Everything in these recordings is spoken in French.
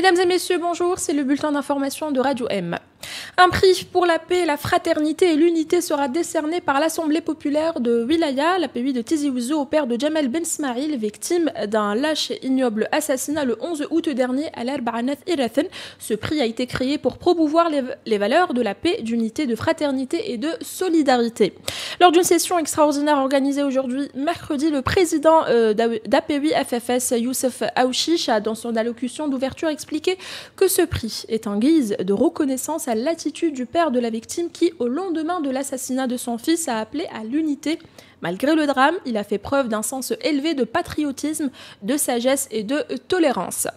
Mesdames et messieurs, bonjour, c'est le bulletin d'information de Radio M. Un prix pour la paix, la fraternité et l'unité sera décerné par l'Assemblée populaire de Wilaya, l'API de Tizi Ouzou, au père de Jamel Ben Smaïl, victime d'un lâche et ignoble assassinat le 11 août dernier à l'Arbaanat Irathen. Ce prix a été créé pour promouvoir les valeurs de la paix, d'unité, de fraternité et de solidarité. Lors d'une session extraordinaire organisée aujourd'hui, mercredi, le président d'API FFS, Youssef Aouchiche, a dans son allocution d'ouverture expliqué que ce prix est en guise de reconnaissance à l'attitude du père de la victime qui, au lendemain de l'assassinat de son fils, a appelé à l'unité. Malgré le drame, il a fait preuve d'un sens élevé de patriotisme, de sagesse et de tolérance.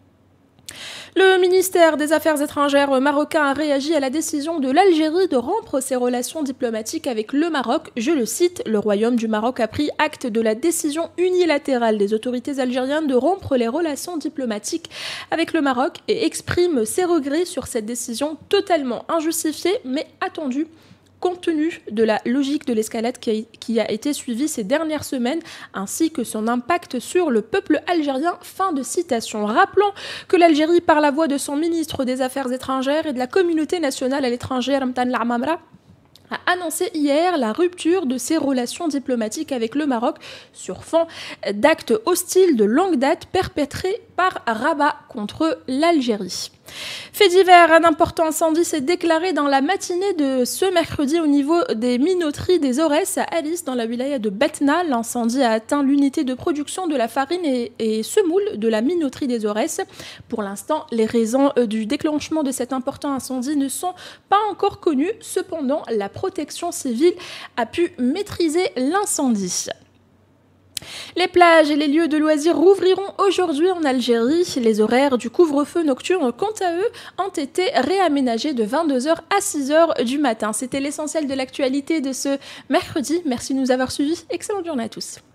Le ministère des Affaires étrangères marocain a réagi à la décision de l'Algérie de rompre ses relations diplomatiques avec le Maroc. Je le cite, le Royaume du Maroc a pris acte de la décision unilatérale des autorités algériennes de rompre les relations diplomatiques avec le Maroc et exprime ses regrets sur cette décision totalement injustifiée mais attendue, compte tenu de la logique de l'escalade qui a été suivie ces dernières semaines, ainsi que son impact sur le peuple algérien. Fin de citation. Rappelons que l'Algérie, par la voix de son ministre des Affaires étrangères et de la communauté nationale à l'étranger, Ramtan Lamamra, a annoncé hier la rupture de ses relations diplomatiques avec le Maroc sur fond d'actes hostiles de longue date perpétrés par Rabat contre l'Algérie. Fait divers, un important incendie s'est déclaré dans la matinée de ce mercredi au niveau des minoteries des Aurès à Alice dans la wilaya de Betna. L'incendie a atteint l'unité de production de la farine et semoule de la minoterie des Aurès. Pour l'instant, les raisons du déclenchement de cet important incendie ne sont pas encore connues. Cependant, la protection civile a pu maîtriser l'incendie. Les plages et les lieux de loisirs rouvriront aujourd'hui en Algérie. Les horaires du couvre-feu nocturne, quant à eux, ont été réaménagés de 22h à 6h du matin. C'était l'essentiel de l'actualité de ce mercredi. Merci de nous avoir suivis. Excellente journée à tous.